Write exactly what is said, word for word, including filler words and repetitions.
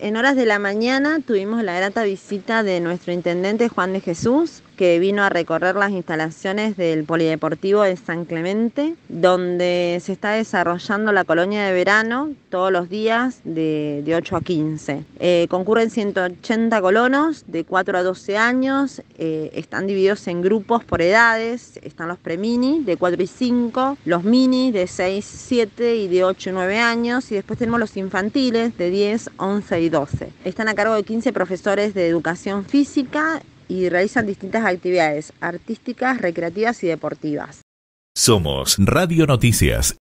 En horas de la mañana tuvimos la grata visita de nuestro intendente Juan de Jesús, que vino a recorrer las instalaciones del Polideportivo de San Clemente, donde se está desarrollando la colonia de verano todos los días de, de ocho a quince. Eh, concurren ciento ochenta colonos de cuatro a doce años, eh, están divididos en grupos por edades, están los premini de cuatro y cinco, los mini de seis, siete y de ocho y nueve años, y después tenemos los infantiles de diez, once y doce. Están a cargo de quince profesores de educación física y realizan distintas actividades artísticas, recreativas y deportivas. Somos Radio Noticias.